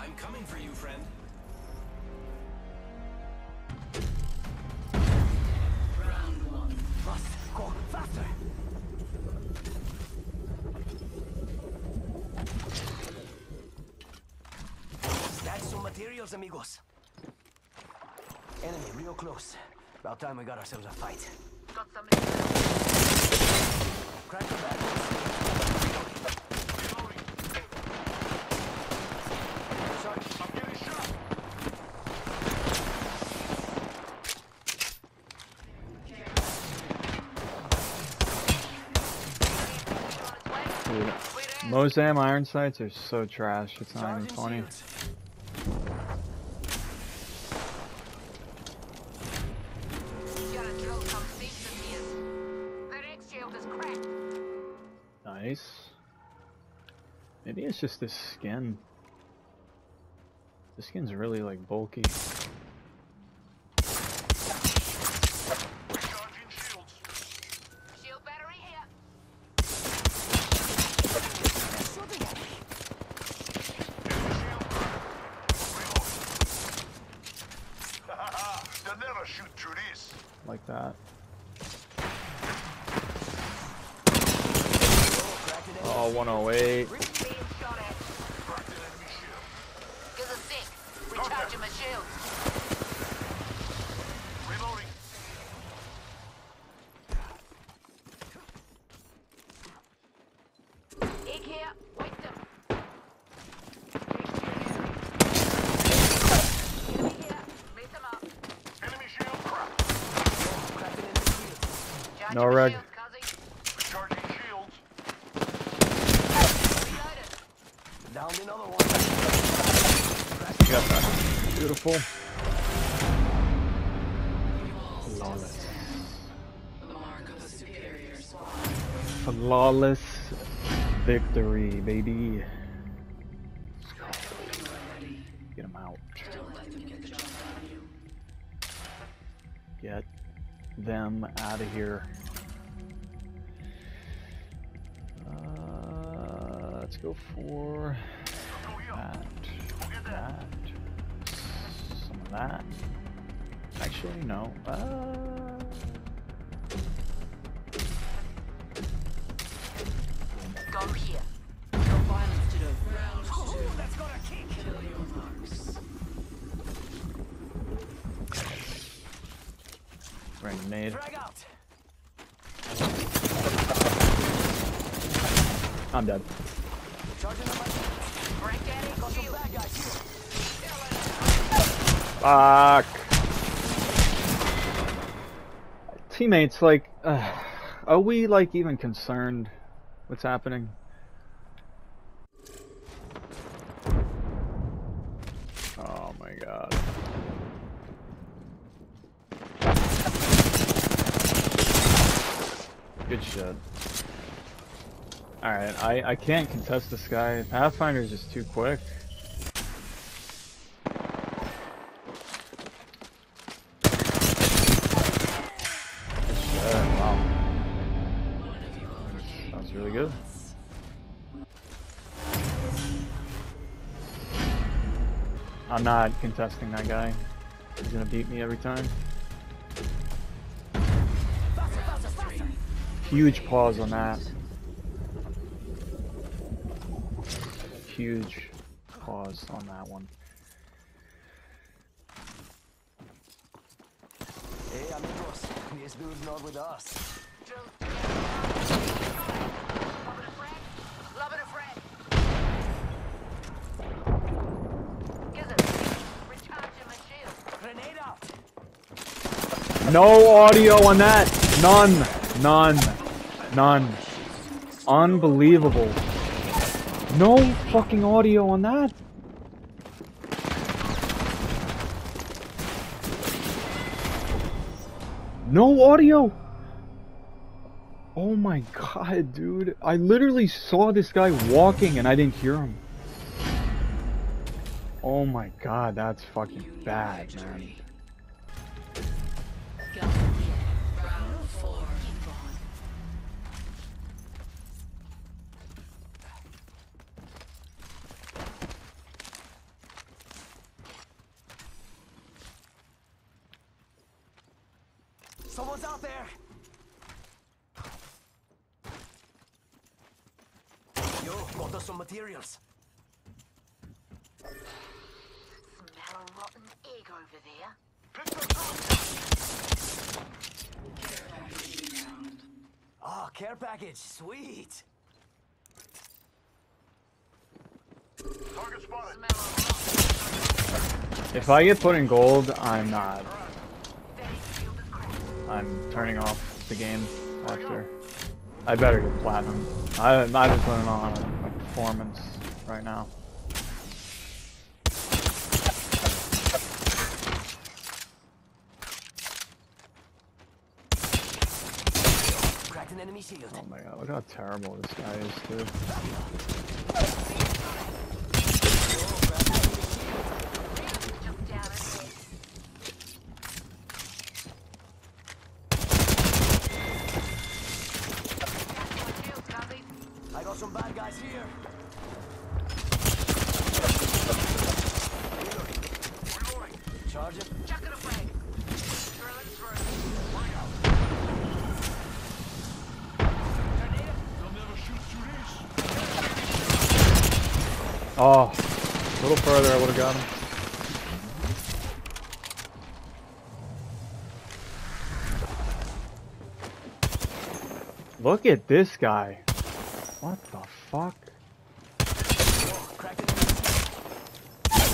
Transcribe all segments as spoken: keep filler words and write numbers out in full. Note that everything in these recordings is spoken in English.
I'm coming for you, friend. Round one. Must go faster. Stack some materials, amigos. Enemy real close. About time we got ourselves a fight. Got some. Crack the back. Sorry, I'm getting shot. Dude, Mosam iron sights are so trash, it's not even funny. Nice. Maybe it's just this skin. This skin's really like bulky. Shield battery here. They'll never shoot through this. Like that. Oh, one oh eight. Being shot at. Here's a sink. Recharging my shields. Reloading. Egg here. Wait them. Enemy here. Meet them up. Enemy shield cracked. Charge No my reg. shields, cuzzy. Recharging shields. Reloaded. Down another one. You got that. Beautiful. Flawless. Mark of a superior squad. Flawless victory, baby. Get him out. Don't let them get the jump on you. Get them out of here. Uh, let's go for that, that, some of that. Actually, no. Uh, Go here. No violence to the round two. Ooh, that's got a kick. Kill your marks. bring a nade. Drag out. I'm dead. Charging on my Break that in got some shield. bad guys here. Fuck. Teammates, like, uh, are we like even concerned what's happening? Oh my god. Good shit. Alright, I, I can't contest this guy. Pathfinder is just too quick. Good shit, wow. That was really good. I'm not contesting that guy. He's gonna beat me every time. Huge pause on that. Huge pause on that one. Hey, amigos. This dude's not with us. Loving a friend. Gizzard, recharging my shield. Grenade out. No audio on that. None. None. None. Unbelievable. No fucking audio on that. No audio. Oh my god, dude. I literally saw this guy walking and I didn't hear him. Oh my god, that's fucking bad, man. Round four. Someone's out there! Yo, got us some materials. Smell a rotten egg over there. Oh, care package, sweet! Target spotted. If I get put in gold, I'm not. I'm turning off the game after. I better get platinum. I, I'm just putting on a, a performance right now. Cracked an enemy shield. Oh my god, look how terrible this guy is, too. Jump down ahead. Shield, copy. I got some bad guys here. Reloading. Charge it. Chuck it away. Throw it through. They'll never shoot through this. Oh, a little further, I would have got him. Look at this guy. What the fuck? Oh, cracked an enemy shield.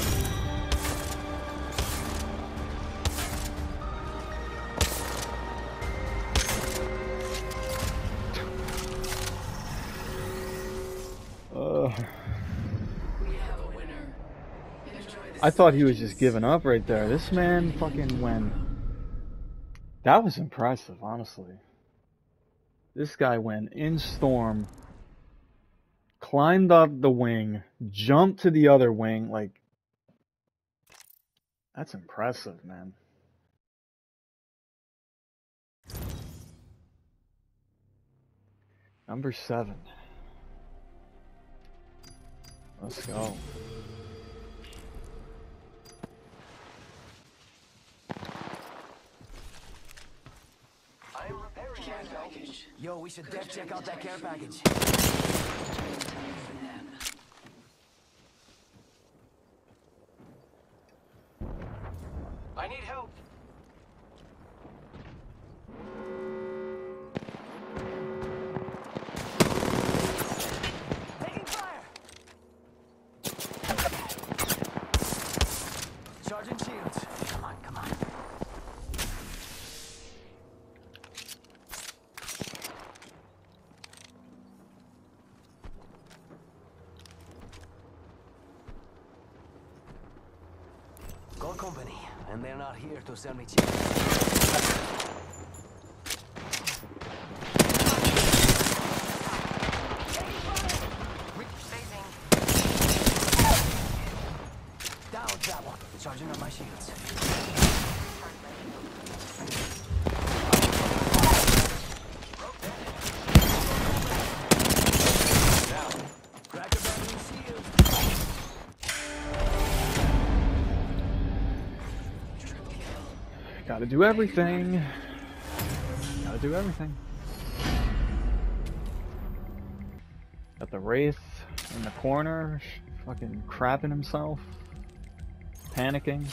Uh, We have a winner. Enjoy the I thought he was just giving up right there. This man fucking went. That was impressive, honestly. This guy went in storm, climbed up the wing, jumped to the other wing. Like, that's impressive, man. Number seven. Let's go. I'm repairing care that. package. Yo, we should def check out that care package. I need help. Taking fire. Charging shields. Come on, come on. Gold company, and they're not here to sell me cheap. Down that one. Charging on my shields. Down. Crack a battery shield. Gotta do everything. Gotta do everything. Got the Wraith in the corner, sh- fucking crapping himself, panicking.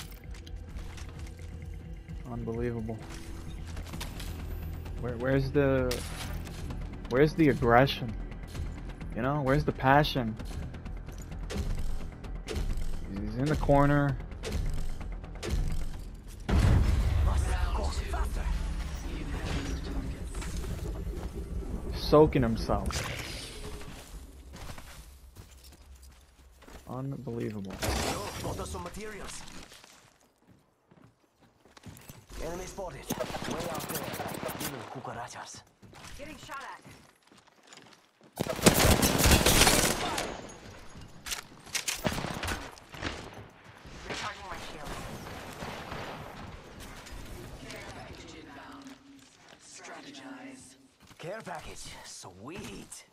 Unbelievable. Where, where's the, where's the aggression? You know, where's the passion? He's in the corner. Soaking himself. Unbelievable. Yo, got us some materials. Enemy spotted. Way out there. Little cucarachas. Getting shot at. Recharging my shield. Care package inbound. Strategize. Care package. Sweet.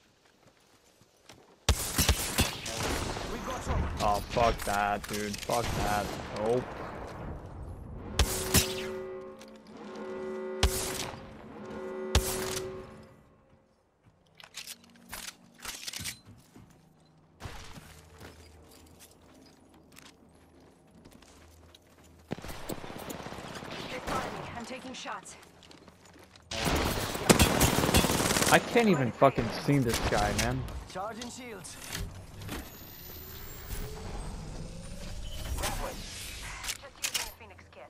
We got some. Oh, fuck that, dude. Fuck that. Nope. taking shots. I can't even fucking see this guy, man. Charging shields. Just using the Phoenix kit.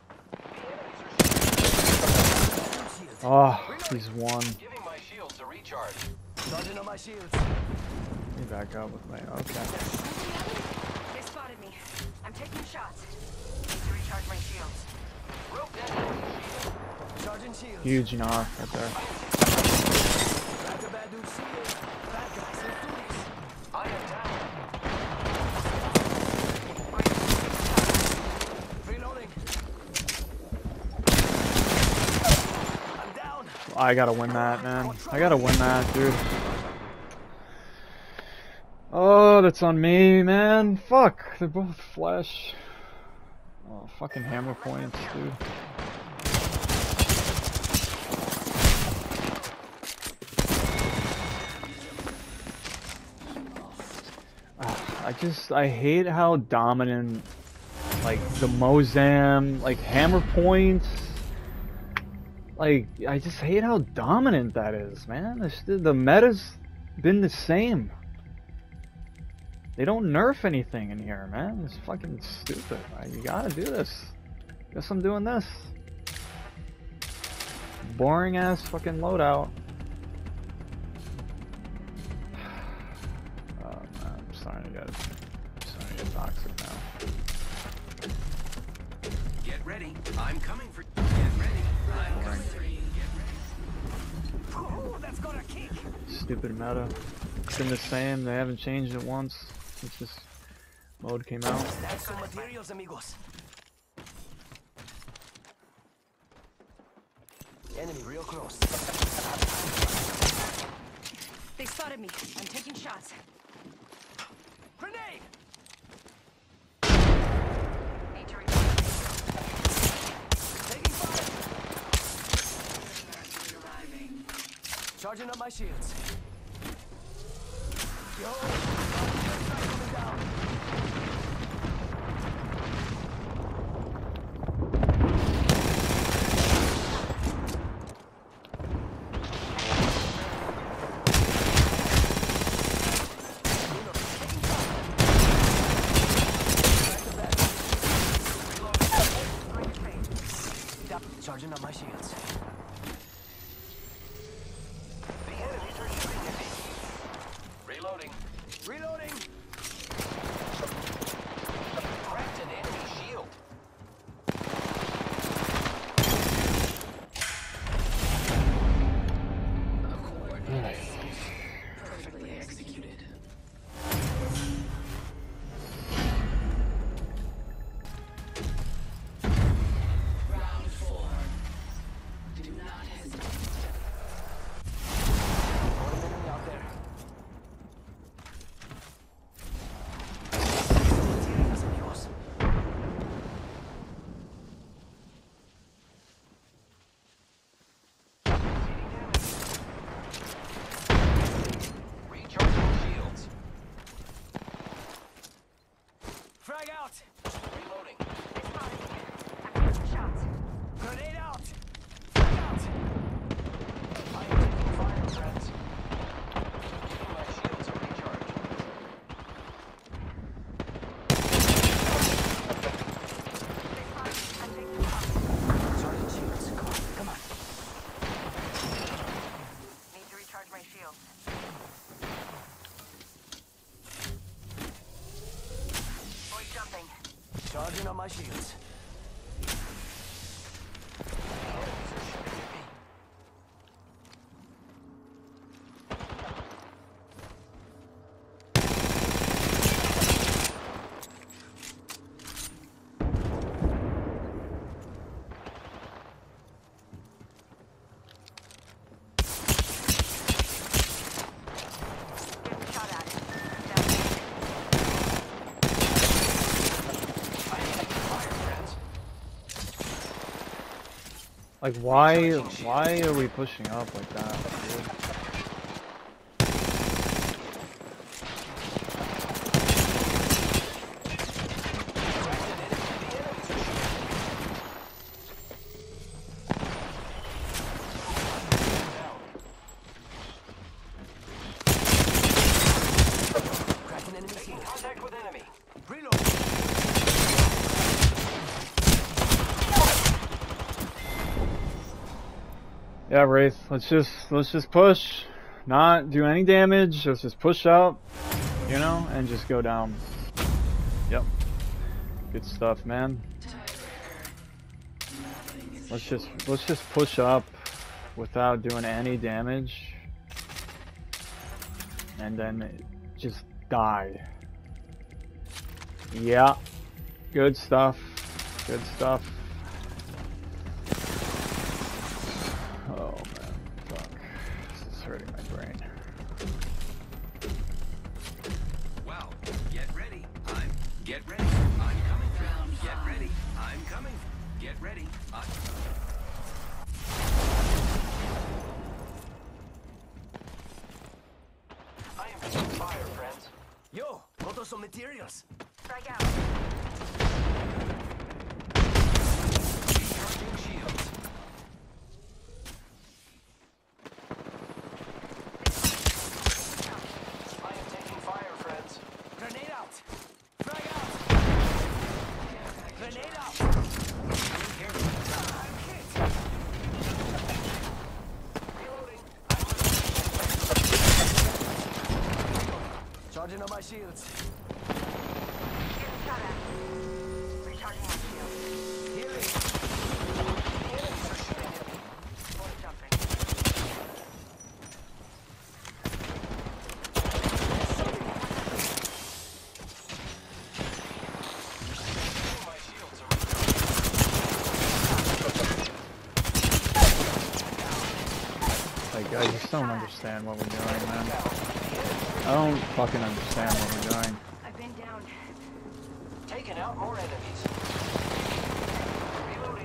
Shield. Oh, he's one. Giving my shields a recharge. Charging on my shields. Let me back up with my. Okay. They spotted me. I'm taking shots. Need to recharge my shields. Broke that enemy shield. Charging shields. Huge knock right there. Back to bad dude C A. Bad guys, let's do this. I am down. Reloading. I'm down. I gotta win that, man. I gotta win that, dude. Oh, that's on me, man. Fuck, they're both flesh. Oh, fucking hammer points, dude. Ah, I just, I hate how dominant, like, the Mozam, like, hammer points. Like, I just hate how dominant that is, man. This, the meta's been the same. They don't nerf anything in here, man. It's fucking stupid. Right? You gotta do this. Guess I'm doing this. Boring ass fucking loadout. Oh man, I'm starting to get, I'm starting to get toxic now. Get ready. I'm coming for. Get ready. I'm coming for you. Get ready. Ooh, that's got a kick. Stupid meta. It's been the same. They haven't changed it once since this mode came out. That's some materials, amigos. Enemy real close. They spotted me. I'm taking shots. Grenade! Need to recharge. Taking fire! Charging up my shields. Yo! Coming down. Charging up my shields. The enemies are shooting at me. Reloading. Reloading! Cracked an enemy shield. A coordinated assault. Perfectly executed. Round four. Do not hesitate. One enemy out there. Materials, amigos. Recharging shields. Frag out! Reloading. They spotted me. I'm taking shots. Grenade out! Frag out! I am taking fire, friends. Giving my shields a recharge. They spotted me. I'm taking shots. Charging shields. Come on, come on. Need to recharge my shields. Boy jumping. Charging on my shields. Enemies are shooting at me. Getting shot at. Down. I am taking fire, friends. Like, why, why are we pushing up like that, dude? Yeah, Wraith. Let's just let's just push, not do any damage. Let's just push up, you know, and just go down. Yep. Good stuff, man. Let's just let's just push up without doing any damage, and then just die. Yeah. Good stuff. Good stuff. Oh man, fuck. This is hurting my brain. Well, get ready. I'm get ready. I'm coming. Get ready. I'm coming. Get ready. I'm I am taking fire, friends. Yo, got us some materials. Strike out. recharging shields. I am taking fire, friends. Grenade out. Frag out. Grenade out. I'm hit. Reloading. Charging on my shields. Getting shot at. Recharging my shield. Healing. The enemies are shooting at me. Fully jumping. My shields are Like, I just don't understand what we're doing, man. I don't fucking understand what we're doing. I've been down. taking out more enemies. Reloading.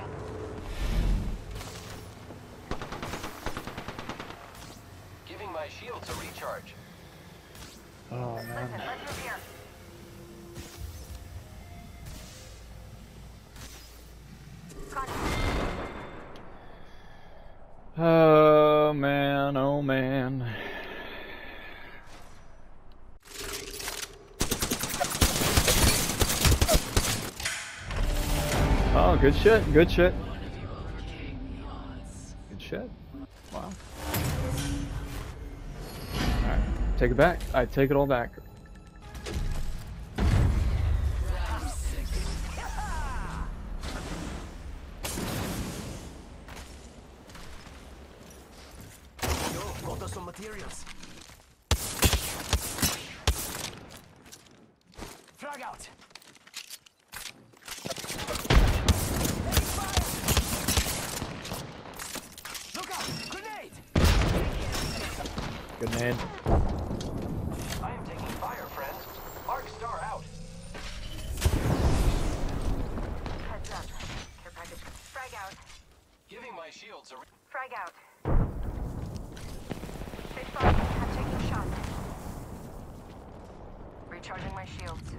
Giving my shields a recharge. Oh Listen, man. let's move here. Contact. Oh man, oh man. Oh, good shit, good shit. Good shit. Wow. Alright, take it back. I take it all back. Yo, got us some materials. Frag out. Look out! Grenade! Grenade. I am taking fire, friends. Arc star out. Heads up. Care package. Frag out. Giving my shields a re- Frag out. Stay spotted. I'm taking shots. Recharging my shields.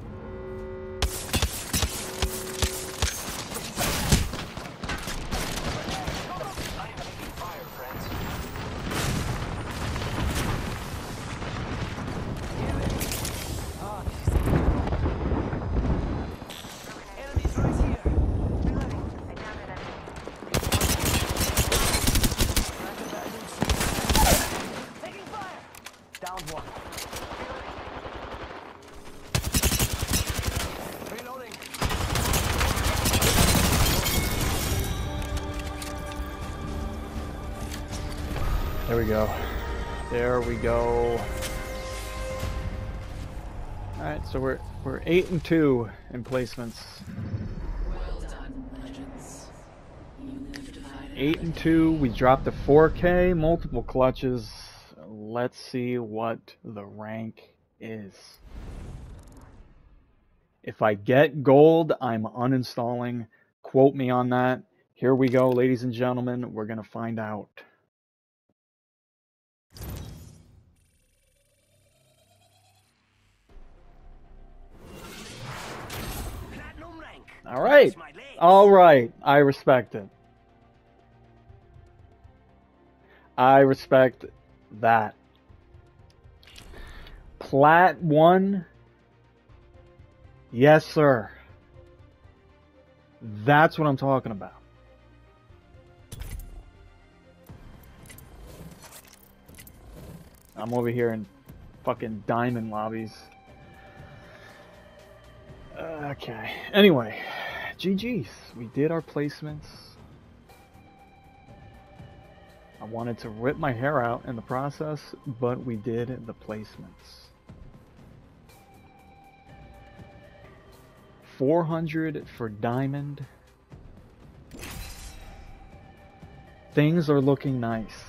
I am taking fire, friends. Ah, enemies right here. Reloading. I downed an enemy. Taking fire. Down one. Reloading. There we go. There we go. Alright, so we're we're eight and two in placements. Well done, legends. You live to fight Eight and two. We dropped to four K, multiple clutches. Let's see what the rank is. If I get gold, I'm uninstalling. Quote me on that. Here we go, ladies and gentlemen. We're gonna find out. Platinum rank. All right. That's my legs. All right. I respect it. I respect that. Plat one. Yes, sir. That's what I'm talking about. I'm over here in fucking diamond lobbies. Okay. Anyway, G G's. We did our placements. I wanted to rip my hair out in the process, but we did the placements. four hundred for diamond. Things are looking nice.